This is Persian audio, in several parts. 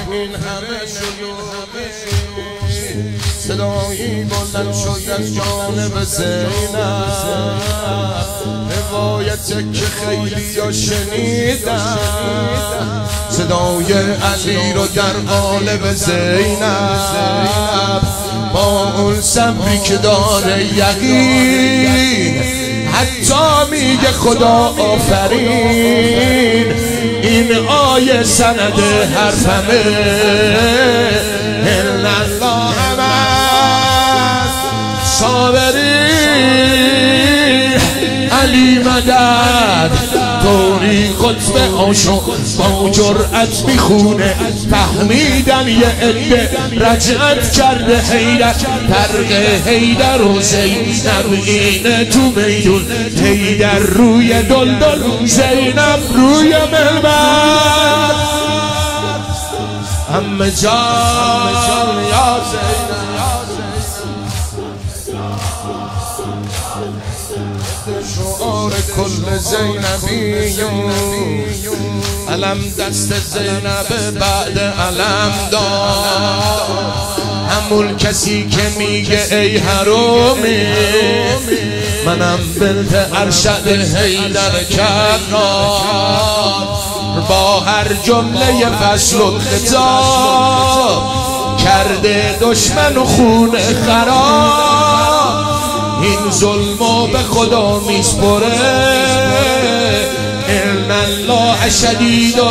این همه شلوغی صدایی بلند شد از جانب زینب روایت که خیلی ها شنیدن صدای علی رو در قالب زینب با اون صبری که داره یقین حتی میگه خدا آفرین این آیه سند حرفمه الا الله همه صابرین علی مدد طوری قطب عاشق با جرأت میخونه فهمیدن یه عده رجعت کرده حیدر فرق حیدر و زینب اینه تو میدون حیدر روی دلدل زینب روی منبر عمه جان یا زینب شعار کل زینبیون علم دست زینب بعد علم داد همون کسی که میگه ای حرومی منم بنت ارشد حیدر کرار با هر جمله فصل و خطاب کرده دشمن و خون خراب این ظلمو به خدا میسپره ان الله شدید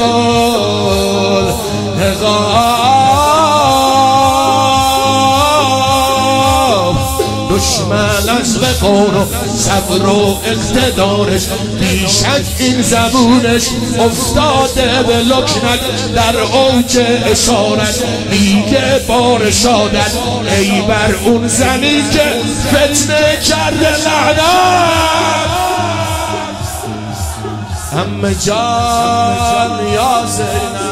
العقاب دشمن از وقار و صبر و اقتدارش بیشک این زبونش افتاده به لکنک در اوج اشارت میگه بار شادت ای بر اون زنی که فتنه کرده لعنت عمه جان یا زینب